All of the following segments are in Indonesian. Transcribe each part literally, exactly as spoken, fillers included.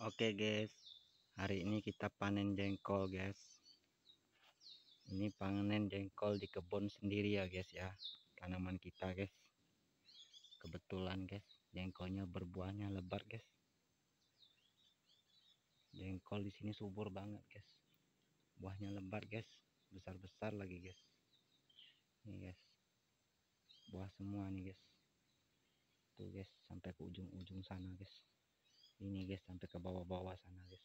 Oke guys, hari ini kita panen jengkol guys. Ini panen jengkol di kebun sendiri ya guys ya, tanaman kita guys. Kebetulan guys, jengkolnya berbuahnya lebar guys. Jengkol di sini subur banget guys. Buahnya lebar guys, besar-besar lagi guys. Nih guys, buah semua nih guys. Tuh guys, sampai ke ujung-ujung sana guys. Ini guys, sampai ke bawah-bawah sana guys.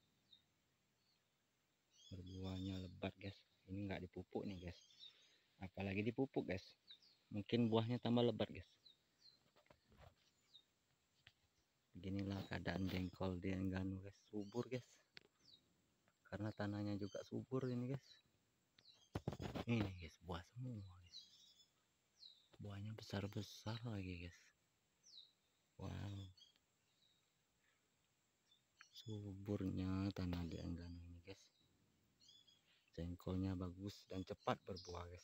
Berbuahnya lebat guys. Ini nggak dipupuk nih guys, apalagi dipupuk guys, mungkin buahnya tambah lebat guys. Beginilah keadaan jengkol di Enggano guys, subur guys, karena tanahnya juga subur ini guys. Ini guys, buah semua guys, buahnya besar-besar lagi guys. Wow, suburnya tanah di Enggano ini guys. Jengkolnya bagus dan cepat berbuah guys.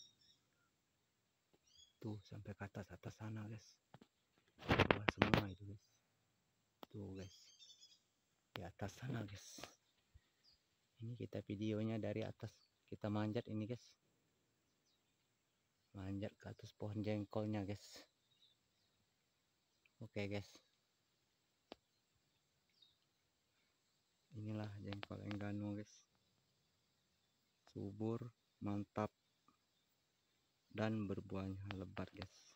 Tuh sampai ke atas atas sana guys, buah semua itu guys. Tuh guys, di atas sana guys. Ini kita videonya dari atas, kita manjat ini guys, manjat ke atas pohon jengkolnya guys. Oke guys, inilah jengkol Enggano guys, subur, mantap, dan berbuahnya lebat guys.